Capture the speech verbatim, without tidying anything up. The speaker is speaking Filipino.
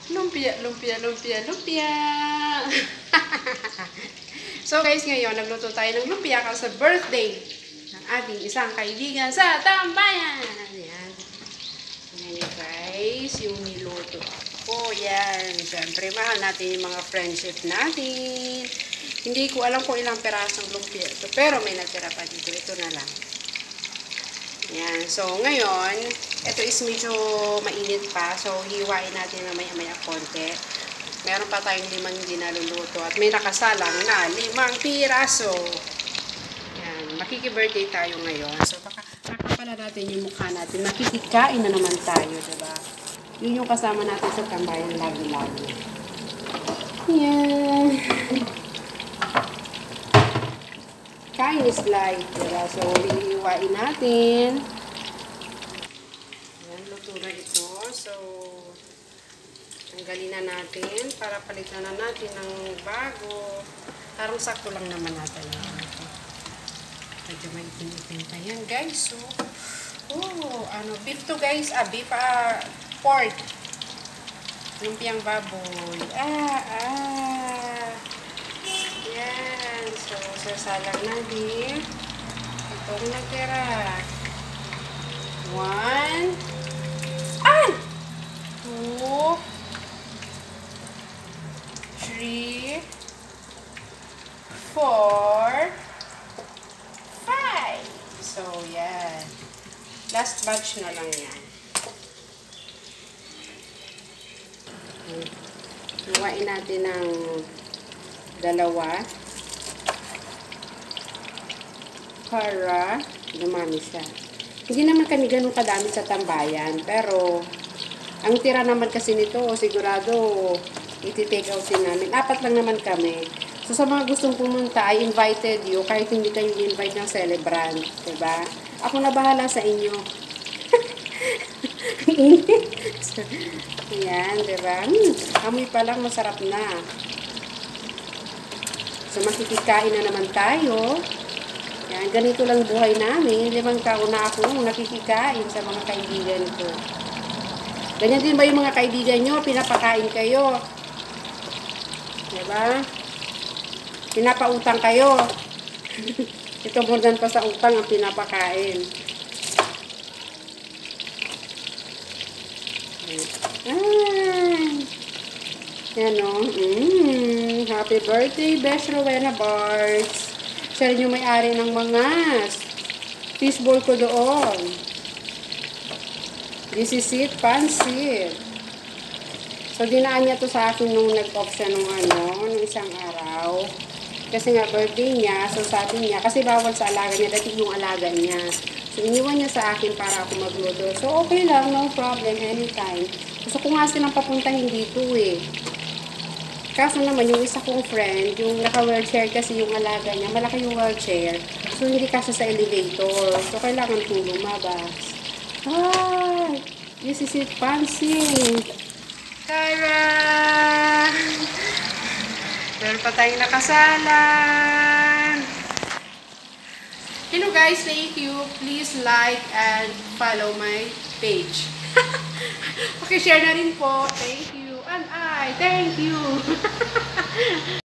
Lumpia, lumpia, lumpia, lumpia. So guys, ngayon nagluto tayo ng lumpia kasi birthday ng ating isang kaibigan sa tambayan. Ayan. Ayan guys, yung niluto ako. Yan. Siyempre, mahal natin yung mga friendship natin. Hindi ko alam kung ilang perasong lumpia ito. Pero may natira pa dito. Ito na lang. Yan. So, ngayon, ito is medyo mainit pa. So, hiwain natin na maya-maya konti. Meron pa tayong limang hindi naluluto. At may nakasalang na limang piraso. Yan. Makiki-birthday tayo ngayon. So, baka nakapala natin yung mukha natin. Makikikain na naman tayo, diba? Yun yung kasama natin sa tambayan lagi-lagi. Yan. Kain is light, diba? So, hihiwain natin. Ayan, luto na ito. So, tanggalin na natin para palitan na natin ng bago. Parang sakto lang naman natin. Medyo may itin-itin pa yan, guys. So, oh, ano, beef to, guys. Ah, beef, ah, pork. Lumpiang baboy. Ah, ah. Yan. So, sasalang natin. Itong natira. One. Ah! Two. Three. Four. Five. So, yan. Last batch na lang yan. Luwain natin ng dalawa para dumami siya. Hindi naman kami ganun kadami sa tambayan, pero ang tira naman kasi nito, sigurado iti-take out din namin. Apat lang naman kami. So sa mga gustong pumunta, I invited you kahit hindi kayo invite ng celebrant, diba? Ako na bahala sa inyo. Ayan, diba? Hmm, amoy pa lang, masarap na. So, makikikain na naman tayo. Yan, ganito lang buhay namin. Limang taon na ako nakikikain sa mga kaibigan ko. Ganyan din ba yung mga kaibigan nyo? Pinapakain kayo. Diba? Pinapautang kayo. Ito more than pa sa utang ang pinapakain. Ah! Yan o. Mm, happy birthday, Besh Rowena Bars. Siya rin yung may-ari ng mga fishball ko doon. This is it, pansit. So, dinaan niya to sa akin nung nag-off siya nung ano, nung isang araw. Kasi nga, birthday niya. So, sabi niya, kasi bawal sa alaga niya, dati yung alaga niya. So, iniwan niya sa akin para ako magluto. So, okay lang, no problem, anytime. Gusto ko nga silang papuntahin dito eh. Kaso naman, yung isa kong friend, yung naka-wheelchair kasi yung alaga niya, malaki yung wheelchair. So, hindi kasi sa elevator. So, kailangan kong lumabas. Hi! This is it, fancy! Tara! Meron pa tayong nakasalan. Hello guys, thank you. Please like and follow my page. Okay, share na rin po. Thank you. And I, thank you.